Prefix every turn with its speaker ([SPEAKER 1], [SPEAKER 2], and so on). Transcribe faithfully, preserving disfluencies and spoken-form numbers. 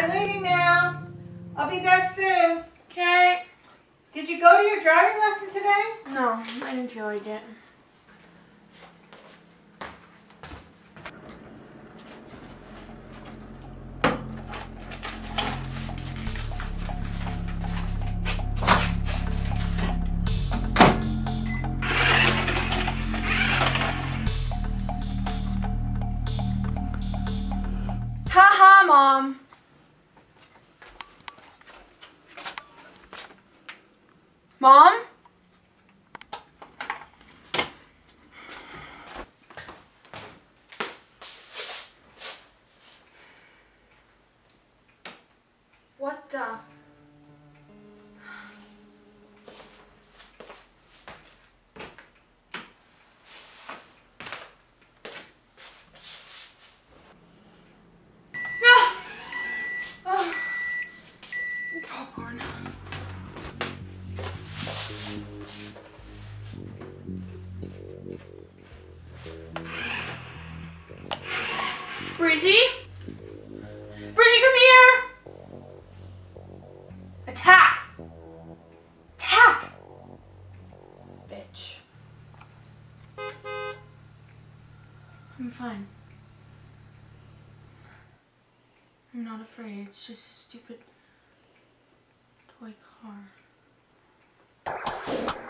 [SPEAKER 1] I'm leaving now. I'll be back soon.
[SPEAKER 2] Okay.
[SPEAKER 1] Did you go to your driving lesson today?
[SPEAKER 2] No, I didn't feel like it. Haha, Mom. Mom? What the? Popcorn. Breezy? Breezy, come here! Attack! Attack! Bitch. I'm fine. I'm not afraid. It's just a stupid toy car.